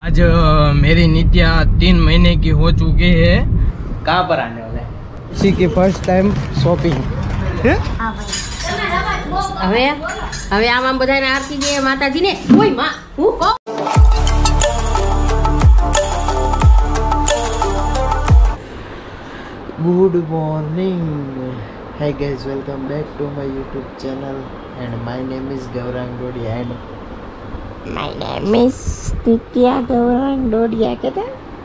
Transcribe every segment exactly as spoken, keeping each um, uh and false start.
आज मेरी नित्या तीन महीने की हो चुकी है। कहाँ पर आने वाले हैं? इसी की फर्स्ट टाइम शॉपिंग। હવે હવે આમ આમ બધાને આરતી દે માતાજીને ઓય માં હું કહું Good morning. Hi guys, welcome back to my YouTube channel and my name is Gaurang Dodia and my name is Nitya Gaurang Dodia. कहता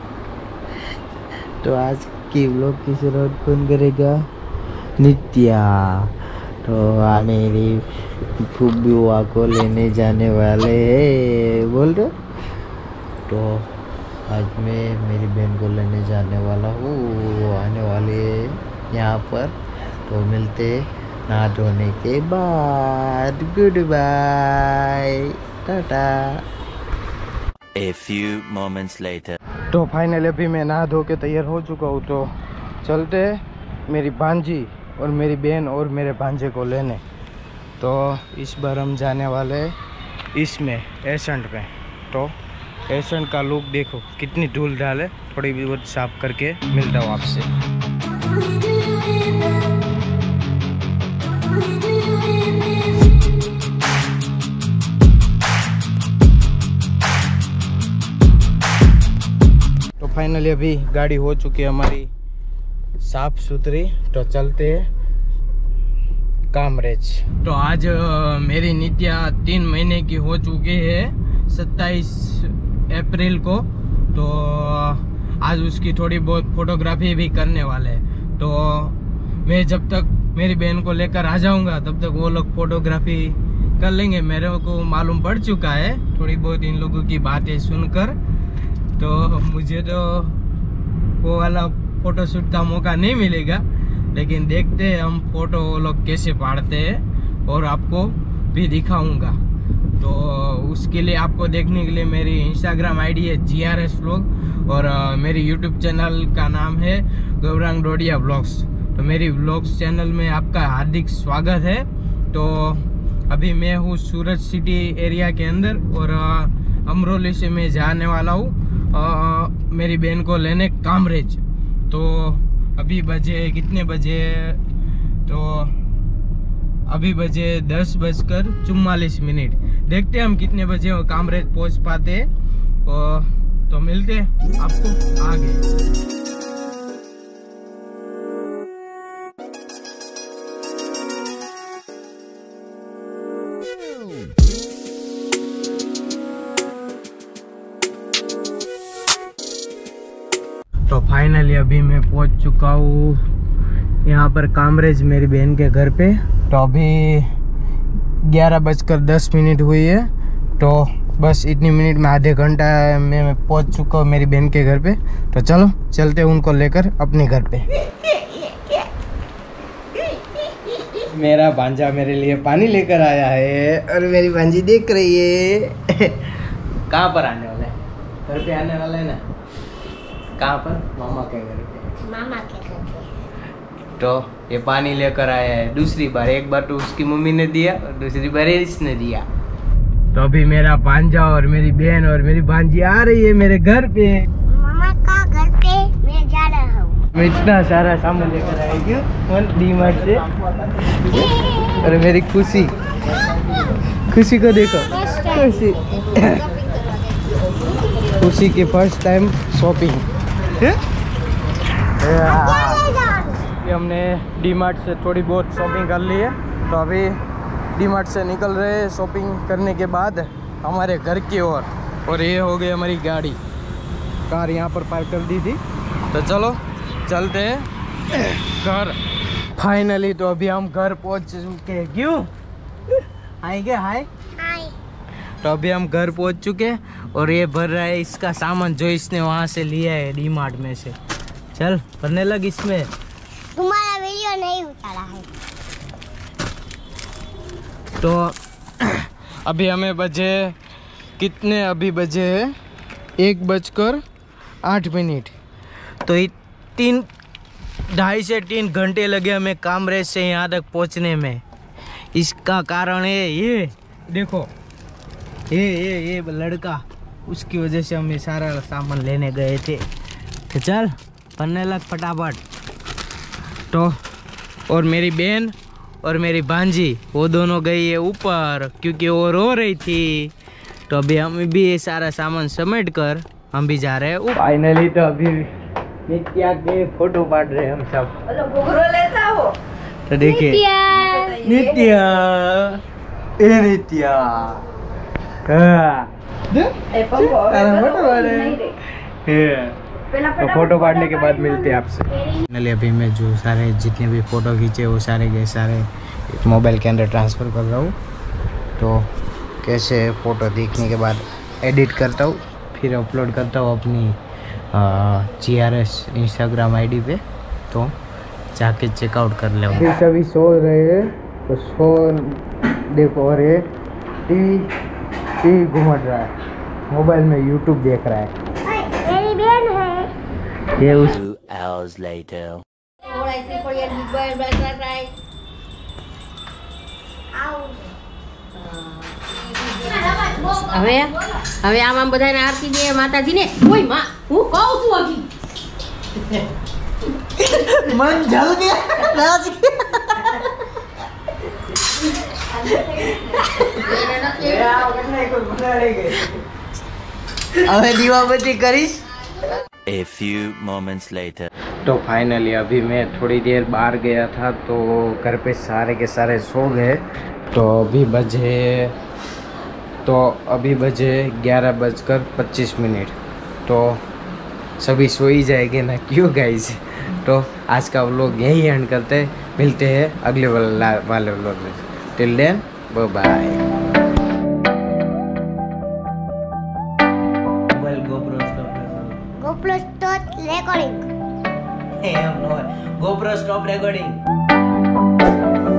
तो आज की व्लॉग की शुरुआत कौन करेगा? नित्या। तो मेरी फूफुआ को लेने जाने वाले हैं, बोल दो। तो आज मैं मेरी बहन को लेने जाने वाला हूँ, वो आने वाली है यहाँ पर। तो मिलते नहा धोने के बाद। गुड बाय, टाटा। A few moments later. तो फाइनली अभी मैं नहा धो के तैयार हो चुका हूँ। तो चलते मेरी भांजी और मेरी बहन और मेरे भांजे को लेने। तो इस बार हम जाने वाले इसमें एसेंट में। तो एसेंट का लुक देखो, कितनी धूल डाल है। थोड़ी बहुत साफ करके मिलता हूँ आपसे। तो फाइनली अभी गाड़ी हो चुकी है हमारी साफ सुथरी। तो चलते हैं कामरेज। तो आज मेरी नित्या तीन महीने की हो चुकी है, सत्ताईस अप्रैल को। तो आज उसकी थोड़ी बहुत फोटोग्राफी भी करने वाले हैं। तो मैं जब तक मेरी बहन को लेकर आ जाऊंगा तब तक वो लोग फोटोग्राफी कर लेंगे। मेरे को मालूम पड़ चुका है थोड़ी बहुत इन लोगों की बातें सुनकर। तो मुझे तो वो वाला फोटोशूट का मौका नहीं मिलेगा, लेकिन देखते हैं हम फोटो वो लोग कैसे पाड़ते हैं और आपको भी दिखाऊंगा। तो उसके लिए आपको देखने के लिए मेरी इंस्टाग्राम आईडी है जी आर एस व्लॉग और uh, मेरी यूट्यूब चैनल का नाम है गौरांग डोडिया व्लॉग्स। तो मेरी व्लॉग्स चैनल में आपका हार्दिक स्वागत है। तो अभी मैं हूँ सूरत सिटी एरिया के अंदर और uh, अमरोली से मैं जाने वाला हूँ uh, मेरी बहन को लेने कामरेज। तो अभी बजे कितने बजे? तो अभी बजे दस बजकर चुम्मालीस मिनट। देखते हैं हम कितने बजे कामरेज पहुंच पाते हैं। तो मिलते हैं आपको आगे। तो फाइनली अभी मैं पहुंच चुका हूँ यहाँ पर कामरेज मेरी बहन के घर पे। तो अभी ग्यारह बजकर दस मिनट हुई है। तो बस इतनी मिनट में आधे घंटा में मैं पहुंच चुका हूँ मेरी बहन के घर पे। तो चलो चलते हैं उनको लेकर अपने घर पे। मेरा भांजा मेरे लिए पानी लेकर आया है और मेरी भांजी देख रही है। कहाँ पर आने वाला है? घर पे आने वाला है ना? कहाँ पर? मामा के घर पे। मामा के घर पे। तो ये पानी लेकर आया है दूसरी बार। एक बार तो उसकी मम्मी ने दिया और दूसरी बार इसने दिया। तो अभी मेरा भांजा और मेरी बहन और मेरी भांजी आ रही है मेरे घर पे। मामा का घर पे मैं जा रहा हूँ। मैं इतना सारा सामान लेकर आई हूँ डी मार्ट से। और मेरी खुशी खुशी को देखो, खुशी खुशी की फर्स्ट टाइम शॉपिंग। हमने डी मार्ट से थोड़ी बहुत शॉपिंग कर ली है। तो अभी डी मार्ट से निकल रहे हैं शॉपिंग करने के बाद हमारे घर की ओर। और, और ये हो गई हमारी गाड़ी, कार यहाँ पर पार्क कर दी थी। तो चलो चलते हैं घर। फाइनली तो अभी हम घर पहुँच चुके हैं। क्यों आएंगे? हाय हाय। तो अभी हम घर पहुँच चुके हैं और ये भर रहा है इसका सामान जो इसने वहाँ से लिया है डी मार्ट में से। चल भरने लग इसमें। तुम्हारा वीडियो नहीं उतारा है। तो अभी हमें बजे कितने? अभी बजे एक बजकर आठ मिनट। तो तीन ढाई से तीन घंटे लगे हमें कामरेज से यहाँ तक पहुँचने में। इसका कारण है ये देखो, ये ये ये लड़का उसकी वजह से हम ये सारा सामान लेने गए थे। तो चल बनने लग फटाफट। तो और मेरी बहन और मेरी भांजी वो दोनों गई है ऊपर क्योंकि वो रो रही थी। तो अभी हम भी ये सारा सामान समेट कर हम भी जा रहे हैं। फाइनली तो अभी नित्या के फोटो पाट रहे हम सब। लेता हो तो देखिए नित्या, ए नित्या तो फोटो पाड़ने के बाद मिलते हैं आपसे। फाइनली अभी मैं जो सारे जितने भी फ़ोटो खींचे वो सारे के सारे मोबाइल के अंदर ट्रांसफ़र कर रहा हूँ। तो कैसे फ़ोटो देखने के बाद एडिट करता हूँ, फिर अपलोड करता हूँ अपनी G R S Instagram ID पे। तो जाके चेकआउट कर ले। फिर सभी सो रहे हैं तो सो देखो, और ये टीवी टीवी घूम रहा है, मोबाइल में यूट्यूब देख रहा है। मेरी बहन है ये उस Two hours later. હવે હવે આમ આમ બધાને આરતી દે માતાજીને. ઓય માં હું કહું છું હજી मन जल गया नाच अबे दीवाबत्ती करीश। A few moments later. तो फाइनली अभी मैं थोड़ी देर बाहर गया था तो घर पे सारे के सारे सो गए। तो अभी बजे तो अभी बजे ग्यारह बजकर पच्चीस मिनट। तो सभी सो ही जाएंगे ना, क्यों गाइस। तो आज का व्लॉग यही एंड करते हैं, मिलते हैं अगले वाले व्लॉग में। Till then bye bye. Mobile GoPro stop GoPro stop recording. GoPro stop recording.